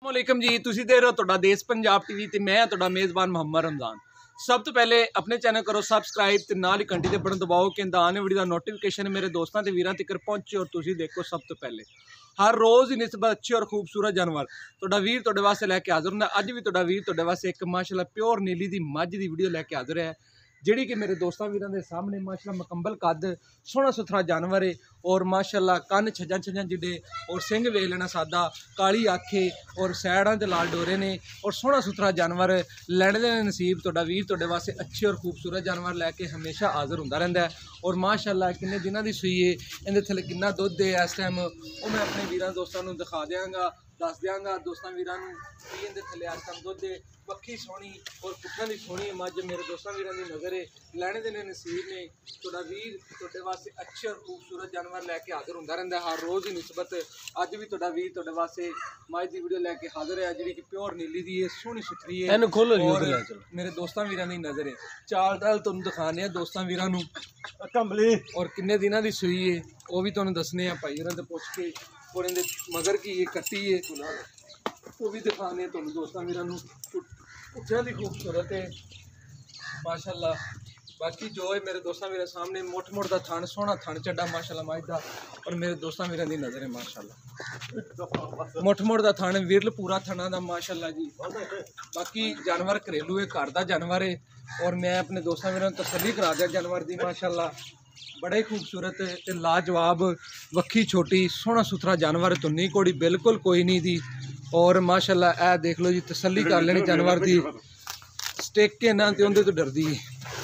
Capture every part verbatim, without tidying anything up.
वालेकुम जी, तुसी देख रहे हो तुहाडा देश पंजाब टीवी ते मैं तुहाडा मेज़बान मोहम्मद रमज़ान। सब तो पहले अपने चैनल करो सबसक्राइब ते नाल ही घंटी दे बटन दबाओ कि आने वीडियो दा नोटिफिकेशन मेरे दोस्तों ते वीरां तक पहुंचे और तुसी देखो सब तो पहले। हर रोज़ ही निस्बत अच्छे और खूबसूरत जानवर तुहाडा वीर तुहाडे वास्ते लैके हाज़र हुंदा। अज भी तुहाडा वीर तुहाडे वास्ते एक माशाअल्लाह प्योर नीली दी मझ दी वीडियो लैके हाज़र है, जिहड़ी कि मेरे दोस्तों वीरां दे सामने माशाअल्लाह मुकम्मल कद सोहना सुथरा जानवर है और माशाअल्लाह कन्न छज्जां छज्जां जिड्डे और सिंह वेख लेना सादा काली आखे और सैडां ते लाल डोरे ने और सोहना सुथरा जानवर लैने दे नसीब तुहाडा वीर तुहाडे वास्ते अच्छे और खूबसूरत जानवर लैके हमेशा हाज़र हुंदा रहिंदा है। और माशाअल्लाह किन्ने दिनां दी सूई है, इहदे थल्ले किन्ना दुद्ध है इस टाइम वो मैं अपने वीरां दोस्तां नूं दिखा देंगा, दस देंगा दोस्तों वीरां नूं कि इहदे थल्ले इस टाइम दुद्ध है। पक्की सोहनी और पुट्ठां दी सोहनी मझ मेरे दोस्तों वीरां दी नज़र है, लैने दे नसीब ने तुहाडा वीर तुहाडे वास्ते अच्छे और खूबसूरत जानवर लैके हाज़र हुंदा रहिंदा हर रोज़ ही निस्बत। अज भी तुहाडा वीर तुहाडे वास्ते मझ दी वीडियो लैके हाज़र है, जिहड़ी कि प्योर नीली दी है, सोहनी सुथरी है और मेरे दोस्तों वीरां दी नज़र है। चाल ढाल तुहानूं दिखाने दोस्तों वीरां नूं कंबली और किन्ने दिनां दी सूई है वो भी तुहानूं दसने आ भाई होरां ते पुछ के और इहदे मगर की ये कट्टी है वो भी दिखाने तुहानूं दोस्तों वीरां नूं पुट्ठियां दी खूबसूरत है माशाअल्लाह। बाकी जो है मेरे दोस्तों मेरे सामने मुठ मुठ का थन सोहना थन चड्डा माशाअल्लाह मझ दा और मेरे दोस्तों मेरे दी नज़र है माशाअल्लाह मुठ मुठ का थन विरल पूरा थना दा माशाअल्लाह जी। बाकी जानवर घरेलू है, घर का जानवर है और मैं अपने दोस्तों मेरे तसल्ली करा दिया जानवर की माशाअल्लाह बड़ा ही खूबसूरत ते लाजवाब वक्खी छोटी सोहना सुथरा जानवर धुन्नी घोड़ी बिल्कुल कोई नहीं दी और माशाअल्लाह ए देख लो जी तसल्ली कर लेनी जानवर की स्टिक के ना तो उनके तो डरदी है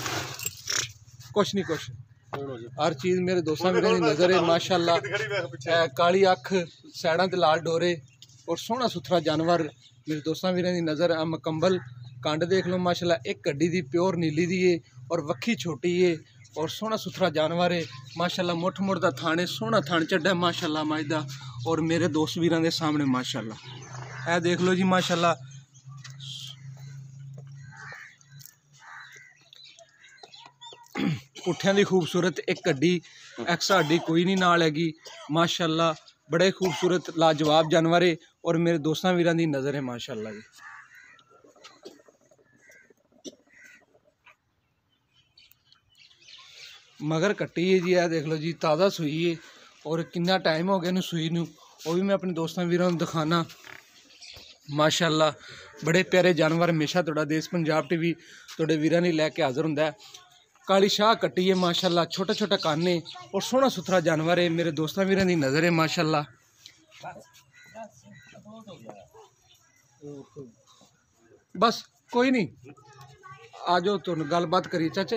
कुछ नहीं कुछ हर चीज़ मेरे दोस्तों मेरे नज़र है माशाअल्लाह। काली अख सैडां ते लाल डोरे और सोहना सुथरा जानवर मेरे दोस्तों मेरे दी नज़र आ मुकम्मल कंड देख लो माशाअल्लाह एक गड्डी दी प्योर नीली दी है और वक्खी छोटी है और सोहना सुथरा जानवर है माशाअल्लाह। मुठ मुठ का थान है सोहना थान चढ़ा माशाअल्लाह मझ दा और मेरे दोस्त वीरां दे सामने माशाअल्लाह ए देख लो जी माशाअल्लाह। पुट्ठियां दी खूबसूरत एक गड्डी एक्स्ट्रा हड्डी कोई नहीं नाल हैगी माशाअल्लाह बड़े खूबसूरत लाजवाब जानवर है और मेरे दोस्तों वीरां दी नज़र है माशाअल्लाह जी। मगर कट्टी है जी, देख लो जी ताज़ा सूई है और कितना टाइम हो गया सूई नूं वो भी मैं अपने दोस्तों वीरों दिखाना माशाअल्लाह। बड़े प्यारे जानवर हमेशा तुहाडा देश पंजाब टीवी तुहाडे वीरां लई लैके हाज़र हुंदा है। काली शाह कट्टी है माशाअल्लाह, छोटा छोटा कान है और सोहना सुथरा जानवर है मेरे दोस्तों वीरां दी नज़र है माशाअल्लाह। बस कोई नहीं आ जाओ तुहानूं गलबात करिए चाचा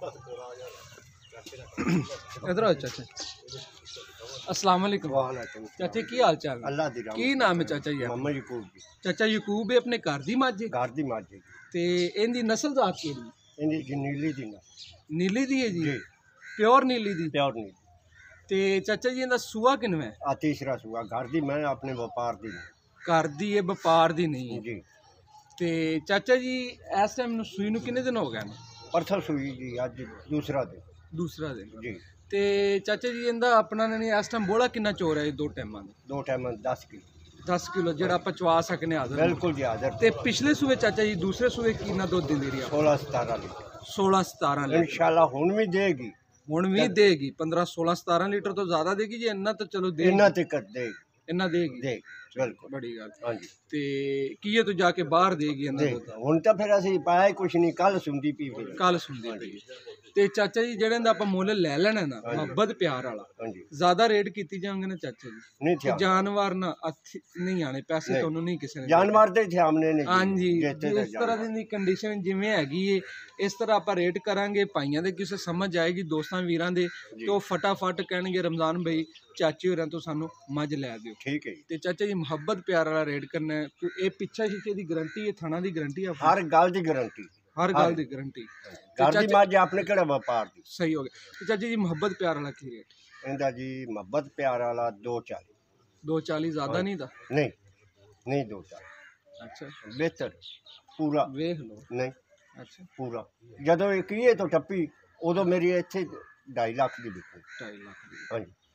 इधर आओ चाचा। अस्सलाम वालेकुम चाचा की हाल चाल अल्लाह दी की नाम है चाचा जी? मोहम्मद यकूब जी। चाचा यकूब है अपने घर दी मझ घर दी मझ ते इहदी नस्ल जात केड़ी? इहदी नीली दी ना नीली दी है जी, जी प्योर नीली दी। प्योर नीली ते चाचा जी इंदा सूआ किनवा है? आ तीसरा सूआ घर दी मैं अपने व्यापार दी घर दी है व्यापार दी नहीं है जी। ते चाचा जी इस टाइम सूई नूं किन्ने दिन हो गए? परसों सूई जी अज दूसरा दिन दूसरा दिन जी। ते चाचा जी इंदा अपना नहीं इस टाइम बोला किन्ना चोर है दो टाइमां दा? दो टाइम दस किलो दस किलो जेड़ा आप चवा सकने हाज़र बिल्कुल जी हाज़र। ते पिछले सूए चाचा जी दूसरे सूए किन्ना दुध दिंदी रही? सोलह सतारह लीटर सोलह सतारह लीटर इंशाल्लाह हुण भी देगी हुण भी देगी पंद्रह सोलह सतारह लीटर तो ज़्यादा देगी जी इन्ना तो चलो देगी इन्ना तक देगी इन्ना देगी देगी बिल्कुल बड़ी गल। हाँ जी ते की है तो जाके बाहर देगी इन्ना दुध हुण तो फिर असीं पाया ही कुछ नहीं कल सुनदी पी फिर कल सुनदी पई ते चाचा जी जेड़े दा आपां मुੱਲ ले लेना ना मोहब्बत प्यार वाला हाँ जी ज्यादा रेट कीती जाओगे ना चाचा जी नहीं ते थे जानवर ना हत्थ नहीं आने पैसे ਤੁਹਾਨੂੰ नहीं किसी ने जानवर दे थे हमने नहीं हाँ जी इस तरह की कंडीशन जिवें हैगी है इस तरह आप रेट करांगे भाइयों दे किसे समझ आएगी दोस्तों वीरां दे तो फटाफट कहणगे रमजान भाई चाची होरां तो सानू मझ लै दिओ ठीक है ते चाचा जी मुहब्बत प्यार वाला रेट करना है कोई ए पिछा शीशे दी गारंटी है थाना दी गारंटी है हर गल दी गारंटी हर गल दी गारंटी घर दी मझ अपने केड़ा व्यापार दी सही हो गया। तो चाचा जी मुहब्बत प्यार वाला की रेट? इंदा जी मोहब्बत प्यार वाला दो चाली दो चाली ज्यादा नहीं था? नहीं नहीं दो चाली अच्छा बेहतर पूरा वेख लो नहीं अच्छा पूरा जदों इक्कीए तो टप्पी उदों मेरी इत्थे ढाई लाख दी बिकी ढाई लाख दी। हाँ जी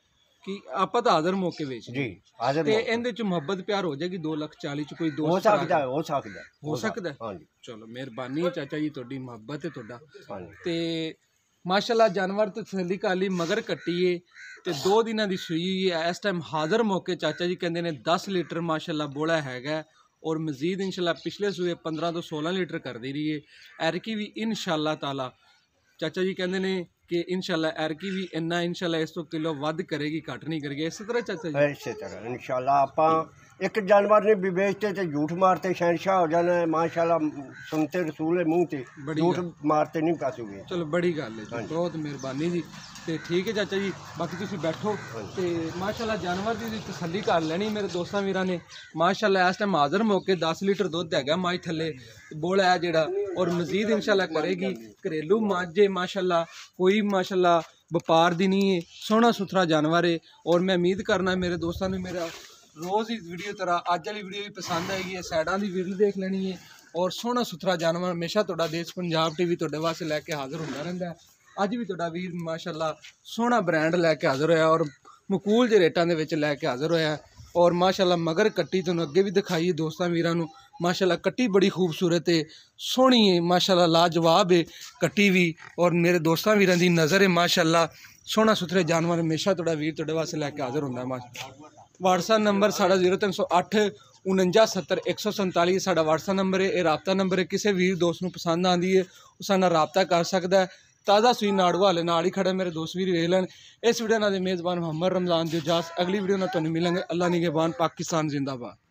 ਕਿ ਆਪਾਂ ਤਾਂ ਹਾਜ਼ਰ ਮੌਕੇ ਵੇਚ ਜੀ ਹਾਜ਼ਰ ਤੇ ਮੌਕੇ। ਇਹਦੇ ਚ ਮੁਹੱਬਤ ਪਿਆਰ ਹੋ ਜਾਏਗੀ ਦੋ ਲੱਖ ਚਾਲੀ ਚ ਕੋਈ ਹੋ ਦੋਸਤ ਸਕਦਾ ਹੈ, ਹੋ ਸਕਦਾ ਹੈ, ਹੋ ਸਕਦਾ ਹੈ। ਹਾਂਜੀ ਚਲੋ ਮਿਹਰਬਾਨੀ ਹੈ ਚਾਚਾ ਜੀ, ਤੁਹਾਡੀ ਮੁਹੱਬਤ ਹੈ ਤੁਹਾਡਾ। ਹਾਂਜੀ ਤੇ ਮਾਸ਼ਾਅੱਲਾ ਜਾਨਵਰ ਤੇ ਤਸੱਲੀ ਕਾਲੀ ਮਗਰ ਕੱਟੀਏ ਤੇ ਦੋ ਦਿਨਾਂ ਦੀ ਸੂਈ ਹੋਈ ਹੈ ਇਸ ਟਾਈਮ ਹਾਜ਼ਰ ਮੌਕੇ। ਚਾਚਾ ਜੀ ਕਹਿੰਦੇ ਨੇ ਦਸ ਲੀਟਰ ਮਾਸ਼ਾਅੱਲਾ ਬੋਲਾ ਹੈਗਾ ਔਰ ਮਜ਼ੀਦ ਇਨਸ਼ਾਅੱਲਾ ਪਿਛਲੇ ਸੂਏ ਪੰਦਰਾਂ ਤੋਂ ਸੋਲਾਂ ਲੀਟਰ ਕਰਦੀ ਰਹੀ ਹੈ। ਐਰਕੀ ਵੀ ਇਨਸ਼ਾਅੱਲਾ ਤਾਲਾ ਚਾਚਾ ਜੀ ਕਹਿੰਦੇ ਨੇ ਕਿ ਇਨਸ਼ਾਅੱਲਾ ਐਰਕੀ ਵੀ ਇੰਨਾ ਇਨਸ਼ਾਅੱਲਾ ਇਸ ਤੋਂ ਕਿਲੋ ਵੱਧ ਕਰੇਗੀ, ਘੱਟ ਨਹੀਂ ਕਰੇਗੀ। ਇਸੇ ਤਰ੍ਹਾਂ ਚਾਚਾ ਜੀ ਇਸੇ ਤਰ੍ਹਾਂ ਇਨਸ਼ਾਅੱਲਾ ਆਪਾਂ ਇੱਕ ਜਾਨਵਰ ਨੇ ਵੀ ਵੇਚਤੇ ਤੇ ਝੂਠ ਮਾਰਤੇ शहनशाह हो जाना है माशाल्लाह। सुनते रसूल मुंह ते बड़ी झूठ गल। मारते नहीं पासूगे। ਚਲੋ ਬੜੀ ਗੱਲ ਹੈ ਜੀ, ਹਾਂਜੀ। ਬਹੁਤ ਮਿਹਰਬਾਨੀ ਜੀ। ਤੇ ਠੀਕ ਹੈ ਚਾਚਾ ਜੀ, ਬਾਕੀ ਤੁਸੀਂ ਬੈਠੋ ਹਾਂਜੀ। ਤੇ ਮਾਸ਼ਾਅੱਲਾ ਜਾਨਵਰ ਦੀ ਤਸੱਲੀ ਕਰ ਲੈਣੀ ਮੇਰੇ ਦੋਸਤਾਂ ਵੀਰਾਂ ਨੇ। ਮਾਸ਼ਾਅੱਲਾ ਇਸ ਟਾਈਮ ਹਾਜ਼ਰ ਮੌਕੇ ਦਸ ਲੀਟਰ ਦੁੱਧ ਹੈਗਾ ਮਾਈ ਥੱਲੇ ਬੋਲਾ ਹੈ ਜਿਹੜਾ, ਔਰ ਮਜ਼ੀਦ ਇਨਸ਼ਾਅੱਲਾ ਕਰੇਗੀ। ਘਰੇਲੂ ਮਾਝੇ ਮਾਸ਼ਾਅੱਲਾ ਕੋਈ ਮਾਸ਼ਾਅੱਲਾ ਵਪਾਰ ਦੀ ਨਹੀਂ ਹੈ, ਸੋਹਣਾ ਸੁਥਰਾ ਜਾਨਵਰ ਹੈ। ਔਰ ਮੈਂ ਉਮੀਦ ਕਰਨਾ ਮੇਰੇ ਦੋਸਤਾਂ ਨੂੰ ਮੇਰਾ ਰੋਜ਼ ਦੀ ਵੀਡੀਓ ਤਰ੍ਹਾਂ ਅੱਜ ਵਾਲੀ ਵੀਡੀਓ ਵੀ ਪਸੰਦ ਆਏਗੀ। ਸਾਈਡਾਂ ਦੀ ਵੀਡੀਓ ਦੇਖ ਲੈਣੀ ਹੈ ਔਰ ਸੋਹਣਾ ਸੁਥਰਾ ਜਾਨਵਰ ਹਮੇਸ਼ਾ ਤੁਹਾਡਾ ਦੇਸ਼ ਪੰਜਾਬ ਟੀਵੀ ਤੁਹਾਡੇ ਵਾਸਤੇ ਲੈ ਕੇ ਹਾਜ਼ਰ ਹੁੰਦਾ ਰਹਿੰਦਾ ਹੈ। ਅੱਜ ਵੀ ਤੁਹਾਡਾ ਵੀਰ ਮਾਸ਼ਾਅੱਲਾ ਸੋਹਣਾ ਬ੍ਰਾਂਡ ਲੈ ਕੇ ਹਾਜ਼ਰ ਹੋਇਆ ਔਰ ਮਕੂਲ ਜਿਹੇ ਰੇਟਾਂ ਦੇ ਵਿੱਚ ਲੈ ਕੇ ਹਾਜ਼ਰ ਹੋਇਆ। ਔਰ ਮਾਸ਼ਾਅੱਲਾ ਮਗਰ ਕੱਟੀ ਤੁਹਾਨੂੰ ਅੱਗੇ ਵੀ ਦਿਖਾਈ ਦੋਸਤਾਂ ਵੀਰਾਂ ਨੂੰ। ਮਾਸ਼ਾਅੱਲਾ ਕੱਟੀ ਬੜੀ ਖੂਬਸੂਰਤ ਹੈ, ਸੋਹਣੀ ਹੈ ਮਾਸ਼ਾਅੱਲਾ, ਲਾਜਵਾਬ ਹੈ ਕੱਟੀ ਵੀ। ਔਰ ਮੇਰੇ ਦੋਸਤਾਂ ਵੀਰਾਂ ਦੀ ਨਜ਼ਰ ਹੈ ਮਾਸ਼ਾਅੱਲਾ ਸੋਹਣਾ ਸੁਥਰੇ ਜਾਨਵਰ ਹਮੇਸ਼ਾ ਤੁਹਾਡਾ ਵੀਰ ਤੁਹਾਡੇ ਵਾਸਤੇ ਲੈ ਕੇ ਹਾਜ਼ਰ ਹੁੰਦਾ ਹੈ। ਮਾਸ਼ਾਅੱਲਾ WhatsApp ਨੰਬਰ ਸਾਡਾ ਜ਼ੀਰੋ ਤਿੰਨ ਸੌ ਅੱਠ ਉਣੰਜਾ ਸੱਤਰ ਇੱਕ ਸੌ ਸੰਤਾਲੀ ਸਾਡਾ WhatsApp ਨੰਬਰ ਹੈ। ਇਹ ਰਾਬਤਾ ਨੰਬਰ ਹੈ, ਕਿਸੇ ਵੀਰ ਦੋਸਤ ਨੂੰ ਪਸੰਦ ਆਉਂਦੀ ਹੈ ਉਹ ਸਾਡੇ ਨਾਲ ਰਾਬਤਾ ਕਰ ਸਕਦਾ ਹੈ। ਤਾਜ਼ਾ ਸੂਈ ਨਾੜੂ ਹਾਲੇ ਨਾਲ ਹੀ ਖੜੇ ਮੇਰੇ ਦੋਸਤ ਵੀਰ ਵੇਖ ਲੈਣ। ਇਸ ਵੀਡੀਓ ਨਾਲ ਦੇ ਮੇਜ਼ਬਾਨ ਮੁਹੰਮਦ ਰਮਜ਼ਾਨ ਦੀ ਇਜਾਜ਼ਤ। ਅਗਲੀ ਵੀਡੀਓ ਨਾਲ ਤੁਹਾਨੂੰ ਮਿਲਾਂਗੇ। ਅੱਲਾ ਨਿਗਹਿਬਾਨ, ਪਾਕਿਸਤਾਨ ਜ਼ਿੰਦਾਬਾਦ।